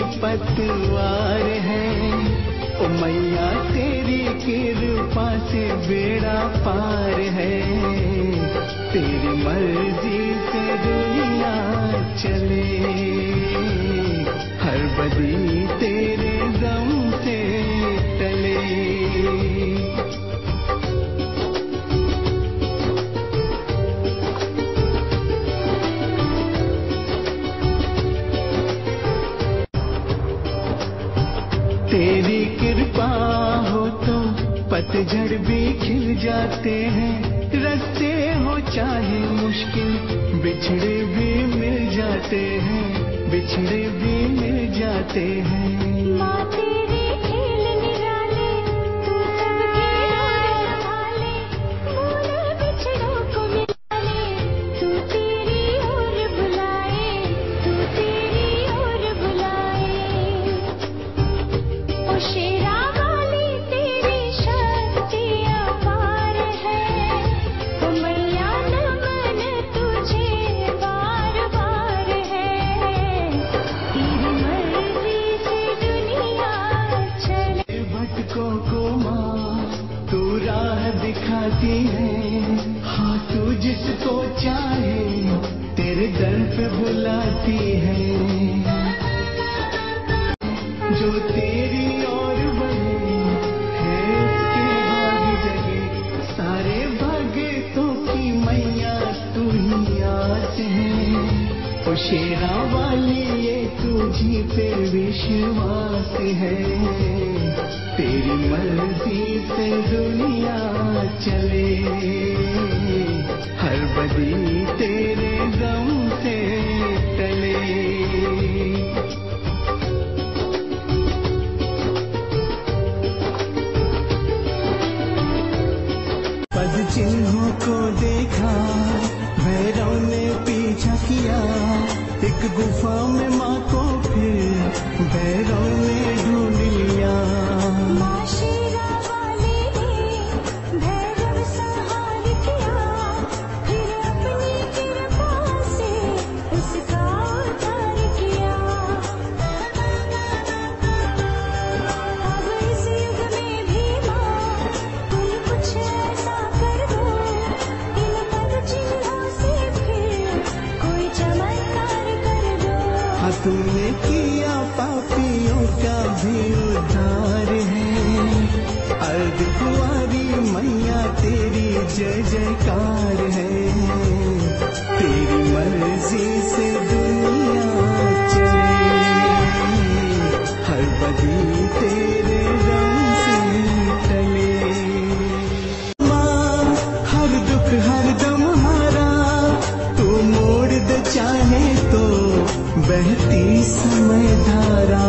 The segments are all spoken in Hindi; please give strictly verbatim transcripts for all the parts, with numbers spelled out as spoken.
पतवार है। ओ मैया तेरी कृपा से बेड़ा पार है। तेरी मर्जी से दुनिया चले, हर बदी तेरे दम से टले। तेरी कृपा हो तो पतझड़ भी खिल जाते हैं। रास्ते हो चाहे मुश्किल, बिछड़े भी मिल जाते हैं, बिछड़े भी मिल जाते हैं। माँ तेरे खेल निराले, तू सबके राज संभाले, भूले बिछड़ों को मिलाले, तू तेरी ओर बुलाए, तू तेरी ओर बुलाए। ओ शेरा वाली तेरी शक्ति अपार है। ओ मैया नमन तुझे बार बार है। तेरी मर्जी से दुनिया चले। भटकों को माँ तू राह दिखाती है। हाँ तू जिसको चाहे तेरे दर पे बुलाती है। जो तेरी ओर बढ़े है उसके भाग जगे। सारे भाग्यों की मैया तू ही आस है। ओ शेरा वाली ये तुझी पे विश्वास है। तेरी मर्जी से दुनिया चले, हर बदी तेरे दम से टले। पद चिन्हों को देखा, भैरव ने पीछा किया। एक गुफा में माँ को फिर भैरव ने ढूंढ लिया। माँ शेरा वाली ने भैरव संहार किया, फिर अपनी कृपा से उसका उद्धार किया। अब इस युग में भी माँ तुम कुछ ऐसा कर दो, इन पद चिन्हों से फिर कोई चमत्कार कर दो। हाँ तूने किया पापियों का भी उद्धार है। अर्ध कुंवारी मैया तेरी जय जयकार है। तेरी मर्जी से दुनिया चले, हर बदी तेरे रंग से टले। माँ हर दुख हर दम हारा, तू मोड़ दे चाहे तो बहती समय धारा।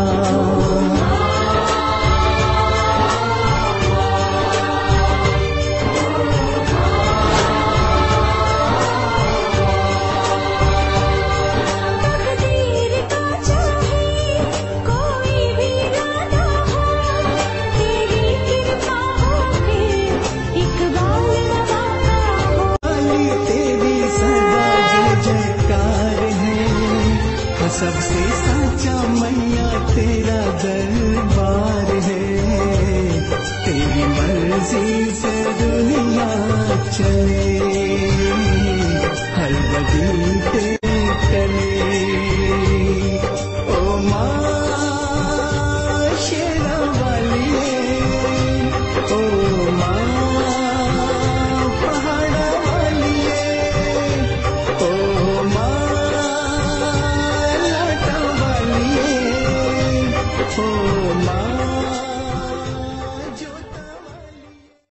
तकदीर का चाहे कोई भी इरादा हो, तेरी कृपा हो फिर इकबाल रवाना हो। वाली तेरी सदा जय जयकार है। हाँ सबसे साचा मैया तेरा दरबार है। तेरी मर्जी से दुनिया चले, हर बदी तेरे टले। ओ माँ शेरा वाली, ओ